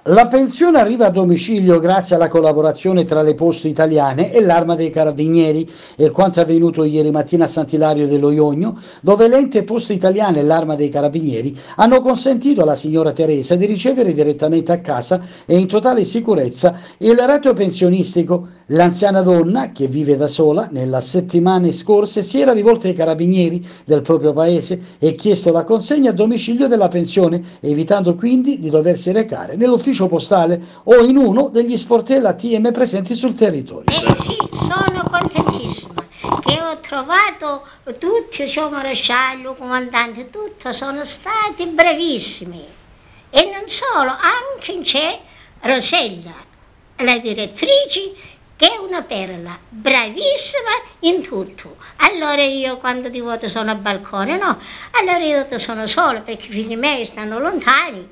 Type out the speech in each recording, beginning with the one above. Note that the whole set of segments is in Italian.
La pensione arriva a domicilio grazie alla collaborazione tra le Poste Italiane e l'Arma dei Carabinieri, e quanto avvenuto ieri mattina a Sant'Ilario dello Ionio, dove l'ente Poste Italiane e l'Arma dei Carabinieri hanno consentito alla signora Teresa di ricevere direttamente a casa e in totale sicurezza il reddito pensionistico. L'anziana donna, che vive da sola, nelle settimane scorse si era rivolta ai carabinieri del proprio paese e chiesto la consegna a domicilio della pensione, evitando quindi di doversi recare nell'ufficio postale o in uno degli sportelli ATM presenti sul territorio. Sì, sono contentissima che ho trovato tutti, il suo maresciallo, il comandante, tutto, sono stati bravissimi. E non solo, anche c'è Rosella, la direttrice, che è una perla, bravissima in tutto. Allora io quando di volte sono al balcone, no, allora io sono sola perché i figli miei stanno lontani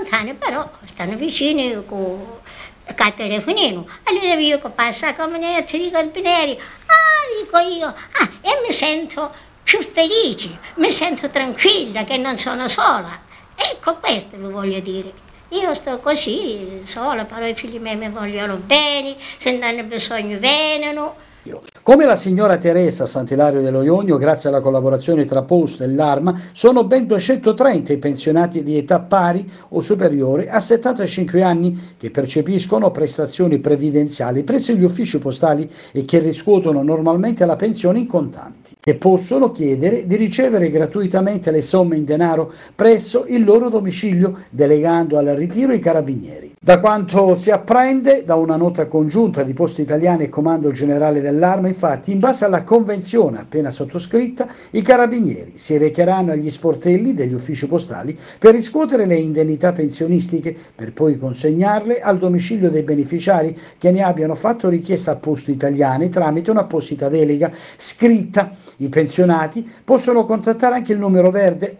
però stanno vicini con il telefonino. Allora io che passo a caminetto di carabinieri, dico io, e mi sento più felice, mi sento tranquilla che non sono sola. Ecco, questo vi voglio dire. Io sto così, sola, però i figli miei mi vogliono bene, se non hanno bisogno vengono. Come la signora Teresa a Sant'Ilario dello Ionio, grazie alla collaborazione tra Poste e l'Arma, sono ben 230 i pensionati di età pari o superiore a 75 anni che percepiscono prestazioni previdenziali presso gli uffici postali e che riscuotono normalmente la pensione in contanti, che possono chiedere di ricevere gratuitamente le somme in denaro presso il loro domicilio, delegando al ritiro i carabinieri. Da quanto si apprende da una nota congiunta di Poste Italiane e Comando Generale dell'Arma, infatti, in base alla convenzione appena sottoscritta, i carabinieri si recheranno agli sportelli degli uffici postali per riscuotere le indennità pensionistiche, per poi consegnarle al domicilio dei beneficiari che ne abbiano fatto richiesta a Poste Italiane tramite un'apposita delega scritta. I pensionati possono contattare anche il numero verde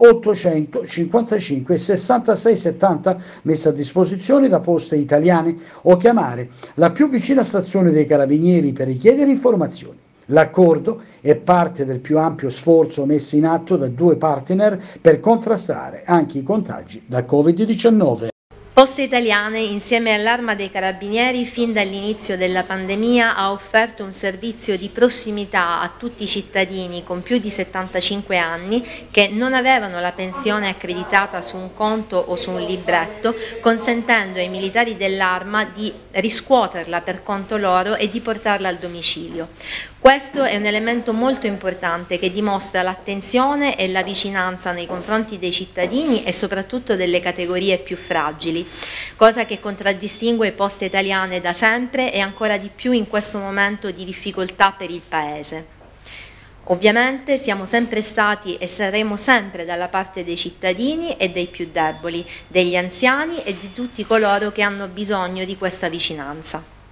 855 66 70 messo a disposizione da Poste Italiane o chiamare la più vicina stazione dei carabinieri per richiedere informazioni. L'accordo è parte del più ampio sforzo messo in atto da due partner per contrastare anche i contagi da Covid-19. Poste Italiane, insieme all'Arma dei Carabinieri, fin dall'inizio della pandemia ha offerto un servizio di prossimità a tutti i cittadini con più di 75 anni che non avevano la pensione accreditata su un conto o su un libretto, consentendo ai militari dell'Arma di riscuoterla per conto loro e di portarla al domicilio. Questo è un elemento molto importante che dimostra l'attenzione e la vicinanza nei confronti dei cittadini e soprattutto delle categorie più fragili, cosa che contraddistingue Poste Italiane da sempre e ancora di più in questo momento di difficoltà per il Paese. Ovviamente siamo sempre stati e saremo sempre dalla parte dei cittadini e dei più deboli, degli anziani e di tutti coloro che hanno bisogno di questa vicinanza.